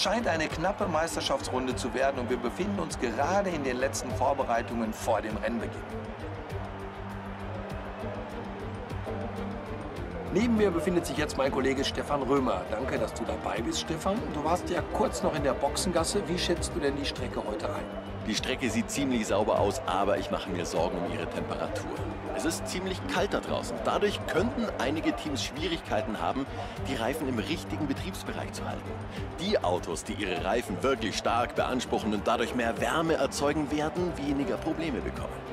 scheint eine knappe Meisterschaftsrunde zu werden und wir befinden uns gerade in den letzten Vorbereitungen vor dem Rennbeginn. Neben mir befindet sich jetzt mein Kollege Stefan Römer. Danke, dass du dabei bist, Stefan. Du warst ja kurz noch in der Boxengasse. Wie schätzt du denn die Strecke heute ein? Die Strecke sieht ziemlich sauber aus, aber ich mache mir Sorgen um ihre Temperatur. Es ist ziemlich kalt da draußen. Dadurch könnten einige Teams Schwierigkeiten haben, die Reifen im richtigen Betriebsbereich zu halten. Die Autos, die ihre Reifen wirklich stark beanspruchen und dadurch mehr Wärme erzeugen, werden weniger Probleme bekommen.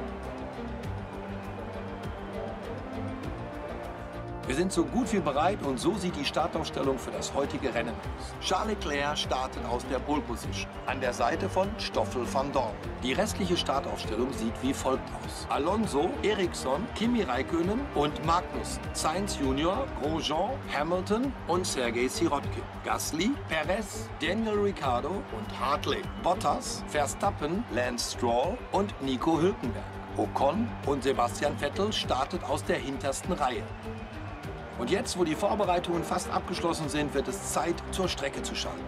Wir sind so gut wie bereit und so sieht die Startaufstellung für das heutige Rennen aus. Charles Leclerc startet aus der Pole Position, an der Seite von Stoffel van Dorn. Die restliche Startaufstellung sieht wie folgt aus. Alonso, Ericsson, Kimi Räikkönen und Magnussen, Sainz Junior, Grosjean, Hamilton und Sergei Sirotkin. Gasly, Perez, Daniel Ricciardo und Hartley. Bottas, Verstappen, Lance Stroll und Nico Hülkenberg. Ocon und Sebastian Vettel startet aus der hintersten Reihe. Und jetzt, wo die Vorbereitungen fast abgeschlossen sind, wird es Zeit, zur Strecke zu schalten.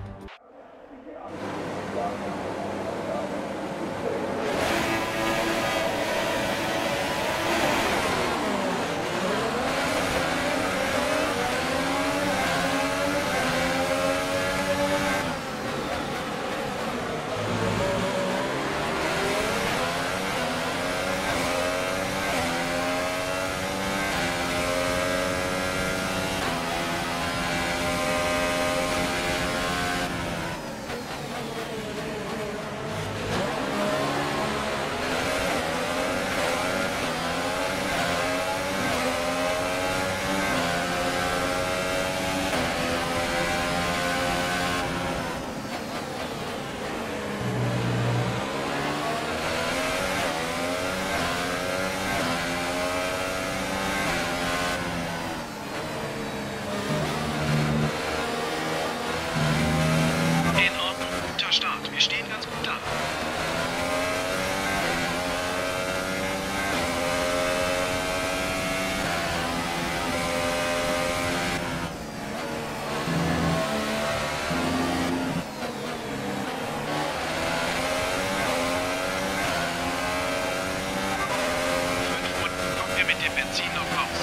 Wir stehen ganz gut da. Kommen wir mit dem Benzin noch raus.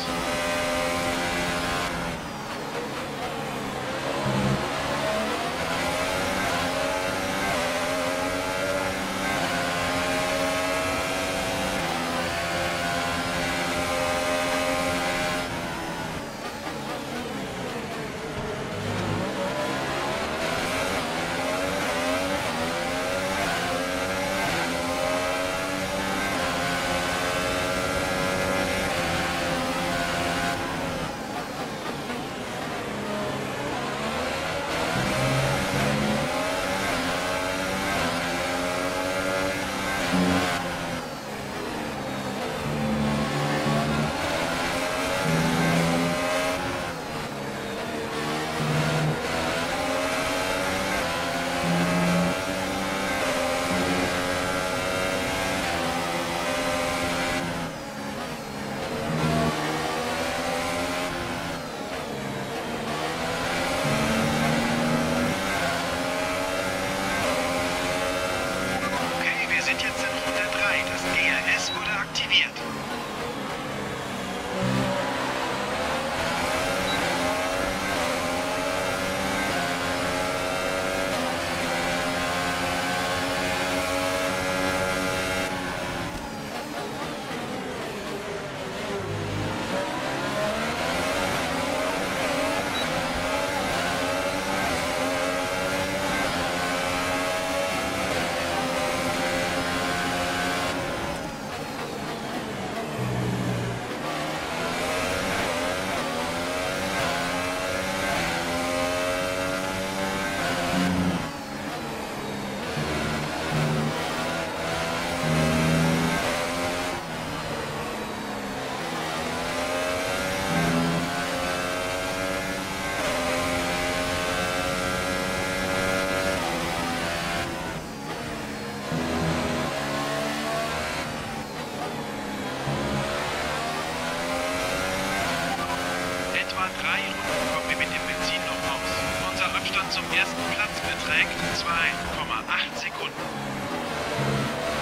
zum ersten Platz beträgt 2,8 Sekunden.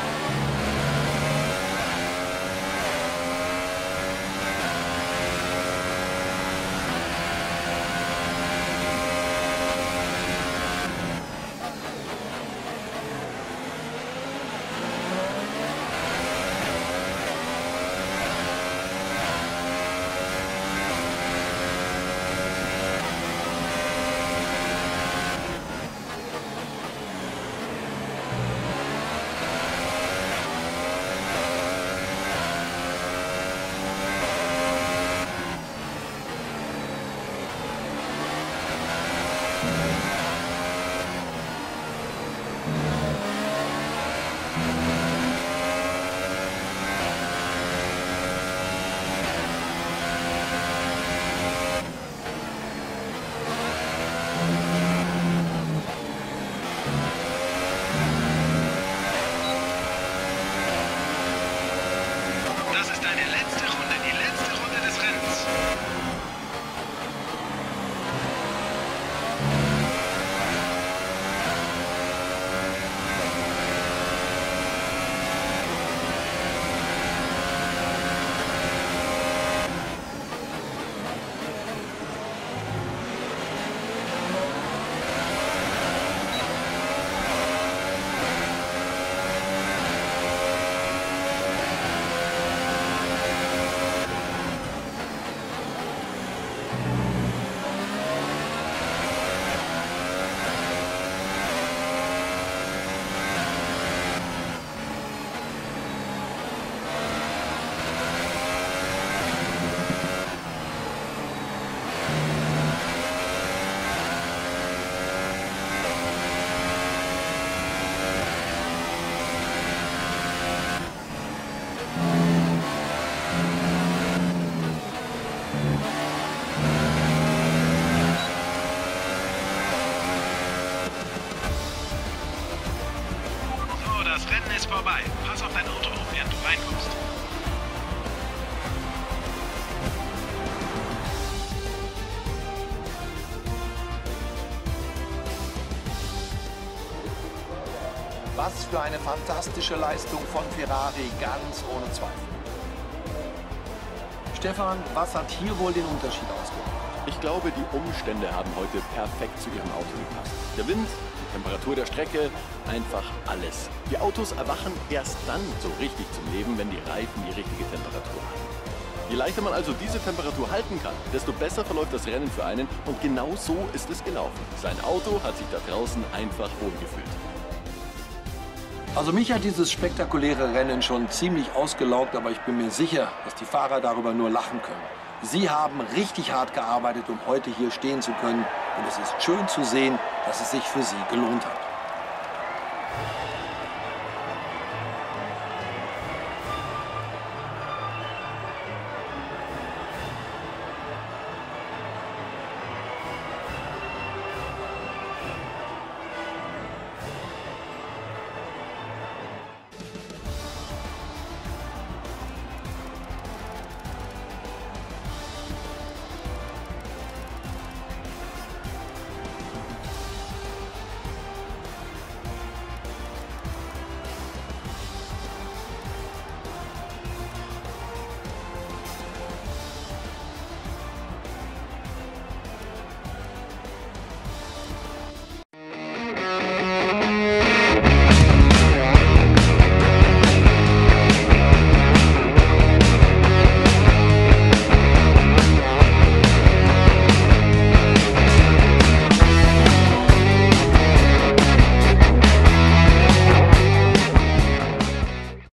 Das ist deine letzte Runde, die letzte Runde des Rennens. Das Rennen ist vorbei. Pass auf dein Auto auf, während du reinkommst. Was für eine fantastische Leistung von Ferrari, ganz ohne Zweifel. Stefan, was hat hier wohl den Unterschied ausgemacht? Ich glaube, die Umstände haben heute perfekt zu ihrem Auto gepasst. Der Wind, die Temperatur der Strecke, einfach alles. Die Autos erwachen erst dann so richtig zum Leben, wenn die Reifen die richtige Temperatur haben. Je leichter man also diese Temperatur halten kann, desto besser verläuft das Rennen für einen und genau so ist es gelaufen. Sein Auto hat sich da draußen einfach wohlgefühlt. Also mich hat dieses spektakuläre Rennen schon ziemlich ausgelaugt, aber ich bin mir sicher, dass die Fahrer darüber nur lachen können. Sie haben richtig hart gearbeitet, um heute hier stehen zu können. Und es ist schön zu sehen, dass es sich für sie gelohnt hat.